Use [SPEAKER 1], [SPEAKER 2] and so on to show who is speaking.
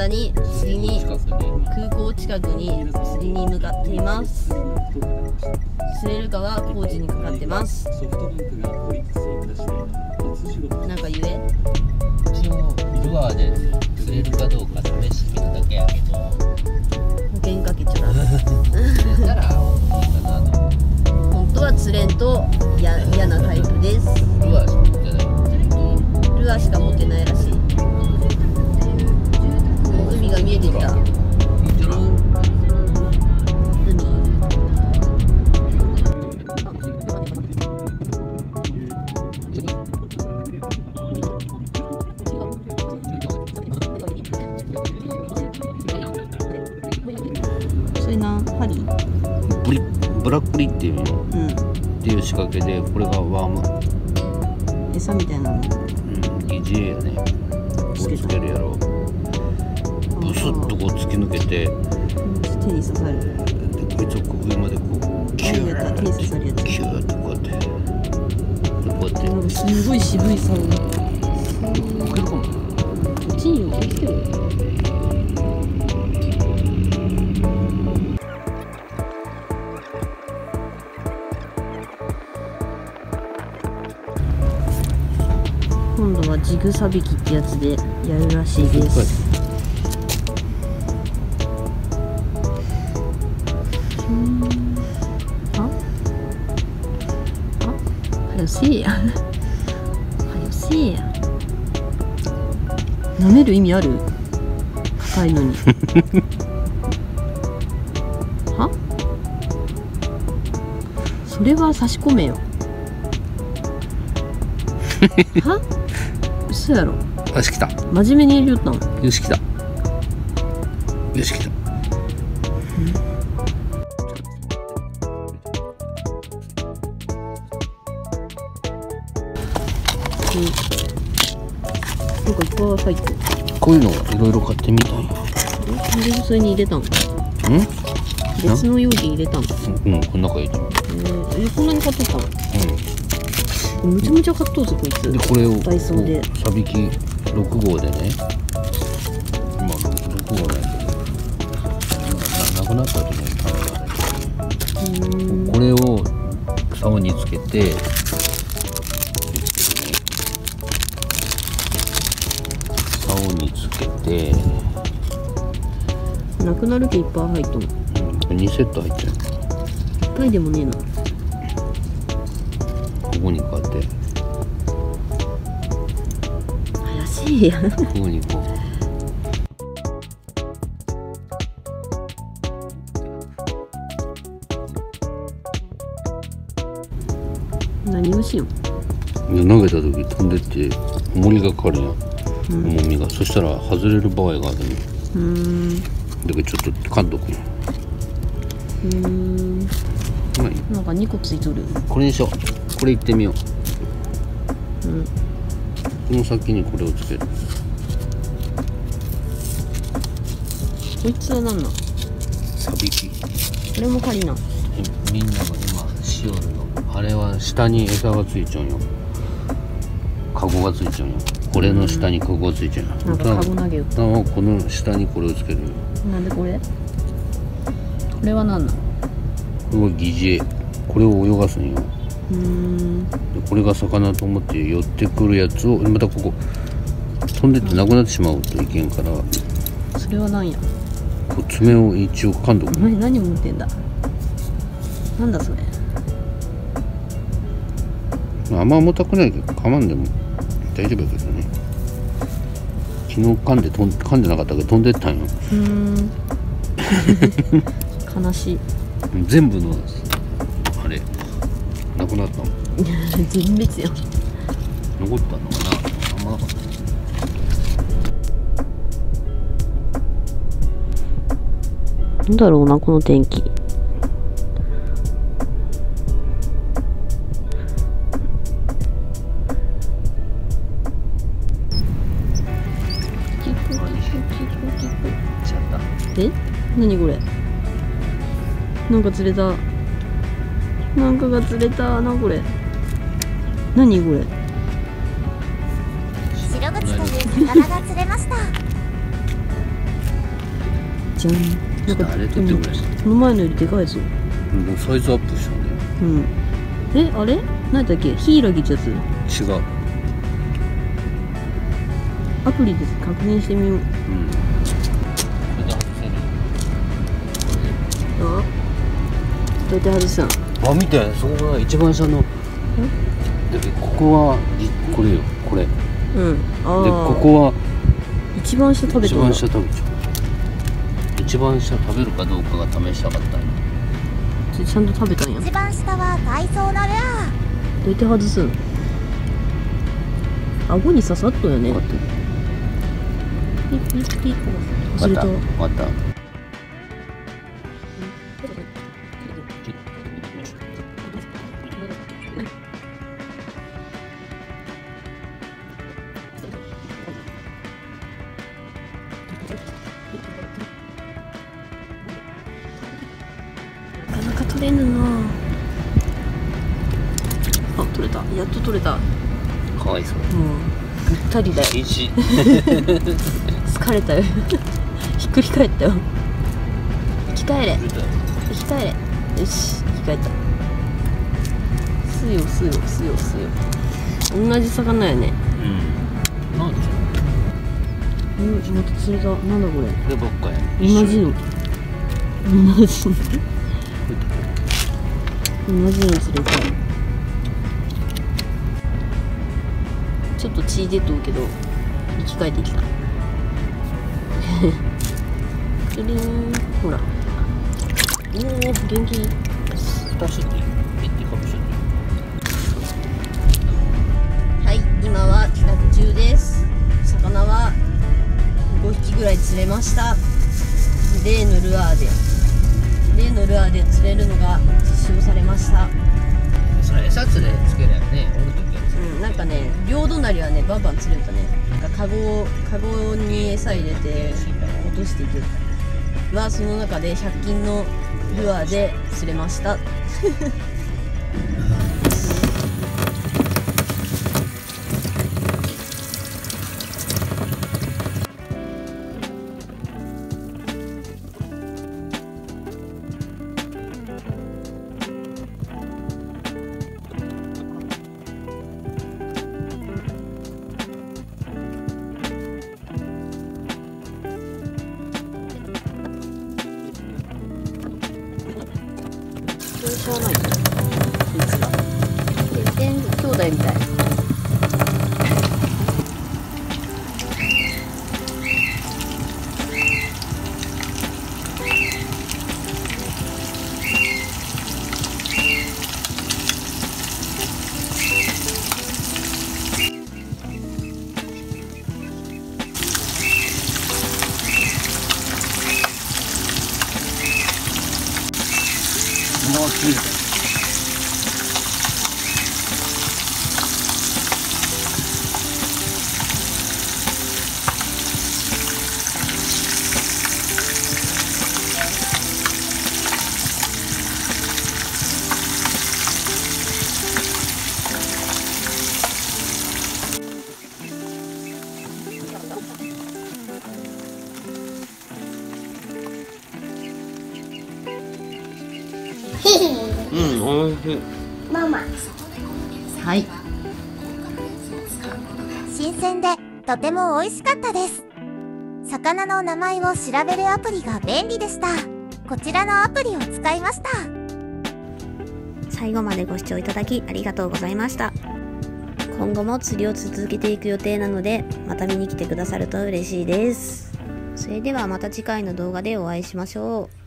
[SPEAKER 1] だに釣りに空港近くに釣りに向かっています。釣れるかは工事にかかってます。なんか言え。
[SPEAKER 2] 一応ルアーで釣れるかどうか試してみるだけやけど、
[SPEAKER 1] 保険かけちゃダメ。
[SPEAKER 2] やったらいいかなと。
[SPEAKER 1] 本当は釣れんと嫌なタイプです。
[SPEAKER 2] ルアーしか持ってない。
[SPEAKER 1] ルアーしか持ってないらしい。海が見えてきた。それな、針？
[SPEAKER 2] ブラックリっていうの、っていう仕掛けで、これがワーム。
[SPEAKER 1] 餌みたいなの。
[SPEAKER 2] 疑似餌やね。こうつけるやろ。ブスッとこう突き抜けて、
[SPEAKER 1] 手に刺さる。
[SPEAKER 2] でこいつをこう上までこうキュー
[SPEAKER 1] 手に刺さるやつ。
[SPEAKER 2] キューってこうやって、こうやって。
[SPEAKER 1] なんかすごい渋い竿。
[SPEAKER 2] こけるかも。
[SPEAKER 1] こっちに起きてる。今度はジグサ引きってやつでやるらしいです。はよせえや。はよせえや。舐める意味ある？硬いのに。は？それは差し込めよ。は？嘘やろ。
[SPEAKER 2] よし来た。
[SPEAKER 1] 真面目に言うたん。
[SPEAKER 2] よし来た。よし来た。
[SPEAKER 1] なんかいっぱい入ってる。
[SPEAKER 2] こういうのいろいろ買ってみたんや。
[SPEAKER 1] なんでそれに入れたん？別の容器に入れたん？
[SPEAKER 2] こん中入れたの。
[SPEAKER 1] こんなに買ってたん？むちゃむちゃ買っとうぞこいつ。
[SPEAKER 2] でこれを
[SPEAKER 1] ダイソーで
[SPEAKER 2] サビキ6号でね、今6号なんやけど、なくなった時に買ったんだけど、これを竿につけて、竿につけて、
[SPEAKER 1] なくなるけいっぱい入っとん。
[SPEAKER 2] 2セット入ってる。
[SPEAKER 1] 1回でもねえな。
[SPEAKER 2] ここにこうやって、
[SPEAKER 1] 怪しいやん。
[SPEAKER 2] ここにこう。
[SPEAKER 1] 何をしよう。
[SPEAKER 2] 投げた時飛んでって重りがかかるやん、重みが。そしたら外れる場合があるの。だからちょっと噛んどくの。
[SPEAKER 1] なんか2個ついとる。
[SPEAKER 2] これにしよう。これいってみよう。この先にこれをつける。
[SPEAKER 1] こいつは何なん？
[SPEAKER 2] サビキ。
[SPEAKER 1] これも針なん？
[SPEAKER 2] みんなが今しよるの。あれは下に餌がついちゃうんよ。カゴがついちゃうんよ。これの下にカゴがついちゃうよ。
[SPEAKER 1] なんかカゴ投げよった。
[SPEAKER 2] この下にこれをつけるよ。
[SPEAKER 1] なんでこれ？これは何なん？
[SPEAKER 2] これは疑似餌。これを泳がすんよ。でこれが魚と思って寄ってくるやつをまたここ飛んでってなくなってしまうといけんから、
[SPEAKER 1] それは何や？
[SPEAKER 2] こう爪を一応噛んどく。
[SPEAKER 1] お前何持ってんだ？なんだそれ？
[SPEAKER 2] あんま重たくないけど、噛まんでも大丈夫やけどね。昨日噛んでなかったけど飛んでったんよ。
[SPEAKER 1] 悲しい。
[SPEAKER 2] 全部のあれなくなったの。
[SPEAKER 1] 全滅やん。
[SPEAKER 2] 残ったのかな。あんまなかった。
[SPEAKER 1] なんだろうなこの天気。え？何これ？なんか釣れた。なんかが釣れたなこれ。何これ？
[SPEAKER 3] 白口という魚が釣れました。
[SPEAKER 1] じゃん。なんか
[SPEAKER 2] あれ取ってくれ。
[SPEAKER 1] この前のよりでかいぞ。
[SPEAKER 2] もうサイズアップしたね。
[SPEAKER 1] うん。あれ何だっけ、ヒイラギってやつ。
[SPEAKER 2] 違う。
[SPEAKER 1] アプリで確認してみよう。
[SPEAKER 2] これで外せる。
[SPEAKER 1] あ、どうやって外すん。
[SPEAKER 2] あ、見て、そこが一番下の。だけどここはこれよ、これ。
[SPEAKER 1] うん。ああ。
[SPEAKER 2] でここは
[SPEAKER 1] 一番下食べたんだ。
[SPEAKER 2] 一番下食べちゃう。一番下食べるかどうかが試したかったんよ。
[SPEAKER 1] ちゃんと食べたんや。
[SPEAKER 3] 一番下はダイソーのルアー。
[SPEAKER 1] どうやって外すん。顎に刺さっとんよね。
[SPEAKER 2] こうやって
[SPEAKER 1] ピッピッピッ。忘れた。
[SPEAKER 2] また。
[SPEAKER 1] なかなか取れぬな。あ、取れた。やっと取れた。
[SPEAKER 2] かわいそう。
[SPEAKER 1] もうぐったりだよ。疲れたよ。ひっくり返ったよ。生き返れ。生き返れ。よし、生き返った。吸うよ吸うよ吸うよ吸うよ。同じ魚やね。
[SPEAKER 2] うん。なんでしょ
[SPEAKER 1] また釣れた。なんだこれ。
[SPEAKER 2] こればっかや。
[SPEAKER 1] 同じの。同じの。同じの釣れた。ちょっと血出とうけど生き返ってきた。キリン、ほら。おお、元気。
[SPEAKER 2] パシュってピッてかぶし
[SPEAKER 1] はい、今は企画中です。魚は5匹ぐらい釣れました。例のルアーで釣れるのが実証されました。
[SPEAKER 2] それ餌釣れつけるやんね。おるときは
[SPEAKER 1] うん、なんかね、両隣はね、バンバン釣れたね。なんかカゴに餌入れて落としていく。はその中で100均のルアーで釣れました。しょうがない。こいつは兄弟みたい。
[SPEAKER 2] もう切る。うん、おいしい。
[SPEAKER 3] ママ。
[SPEAKER 1] はい。
[SPEAKER 3] 新鮮でとても美味しかったです。魚の名前を調べるアプリが便利でした。こちらのアプリを使いました。
[SPEAKER 4] 最後までご視聴いただきありがとうございました。今後も釣りを続けていく予定なので、また見に来てくださると嬉しいです。それではまた次回の動画でお会いしましょう。